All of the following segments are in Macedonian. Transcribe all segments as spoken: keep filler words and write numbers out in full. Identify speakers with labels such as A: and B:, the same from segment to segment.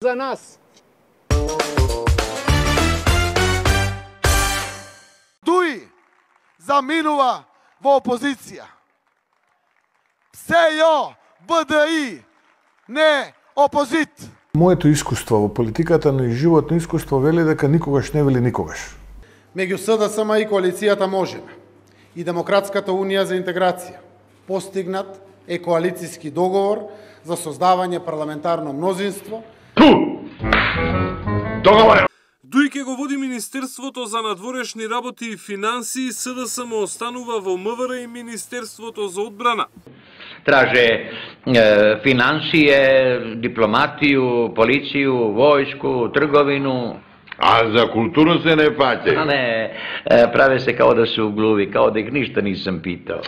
A: за нас.
B: Дуи заминува во опозиција. СЈО, БДИ, не опозит.
C: Моето искуство во политиката, но и животно искуство вели дека никогаш не вели никогаш.
D: Меѓу СДСМ и коалицијата Можеме и Демократската унија за интеграција постигнат е коалицијски договор за создавање парламентарно мнозинство.
E: Договор.
F: Дуи ќе го води Министерството за надворешни работи и финансии, СДСМ останува во МВР и Министерството за одбрана.
G: Траже е, финансије, дипломатију, полицију, војску, трговину.
E: А за културу се не фаќа.
G: А не, праве се као да се углуви, као да их ништа нисам питал.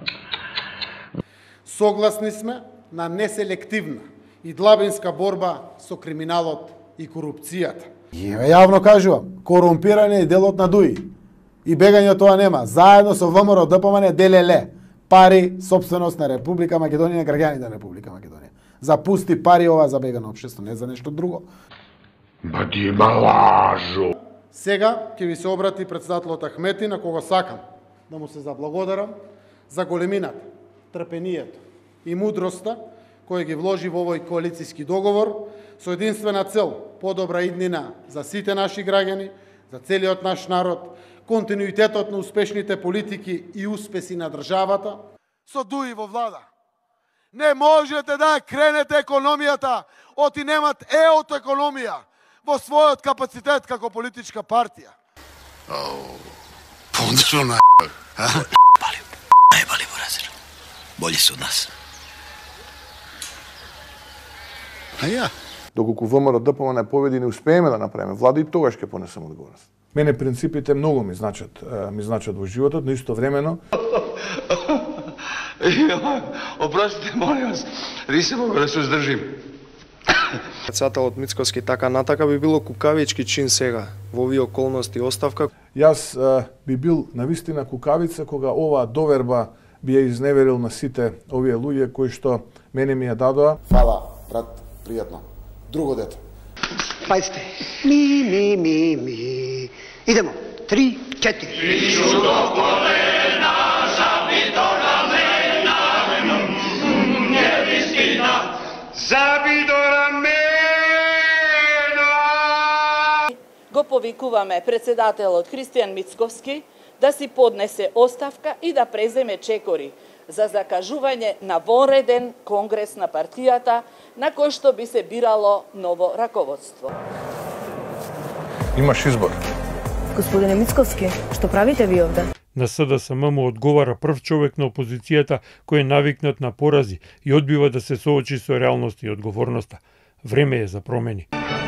D: Согласни сме на неселективна и длабинска борба со криминалот и корупцијата.
H: И јавно кажувам, корумпирање е делот на Дуи. И бегање од тоа нема. Заедно со ВМРО ДПМН делеле пари собственост на Република Македонија, на граѓаните на Република Македонија. За пусти пари ова за бегано општество, не за нешто друго.
E: Ба ти има лажу.
D: Сега ќе ви се обрати председателот Ахмети, на кого сакам да му се заблагодарам за големината, трпението и мудроста која ги вложи во овој коалицијски договор со единствена цел подобра иднина за сите наши граѓани, за целиот наш народ, континуитетот на успешните политики и успеси на државата.
B: Со Дуи во влада. Не можете да кренете економијата, оти немат еото економија во својот капацитет како политичка партија.
I: Пондру на бали, најбали во разер. Бољи се од нас. А ја?
C: Доколку ВМРО ДПМН победи, не успееме да направиме влада, и тогаш ќе понесам одговорност. Мене принципите многу ми значат, ми значат во животот, но истовремено
I: Опростите, молим вас, ви се мога да се уздржим.
J: Председателот Мицковски така натака би било кукавички чин сега во овие околности оставка.
C: Јас а, би бил навистина кукавица кога оваа доверба би ја изневерил на сите овие луѓе кои што мене ми ја дадоа.
H: Фала, брат, пријатно. Друго дете.
K: Пајте. Ми, ми, ми, ми. Идемо. Три, четири.
E: Вичу до колена, заби до рамена, невистина, заби до рамена.
L: Го повикуваме председателот Христијан Мицковски да си поднесе оставка и да преземе чекори за закажување на вонреден конгрес на партијата на кој што би се бирало ново раководство.
C: Имаш избор.
M: Господине Мицковски, што правите ви овде?
N: На СДСМ му одговара прв човек на опозицијата кој е навикнат на порази и одбива да се соочи со реалноста и одговорноста. Време е за промени.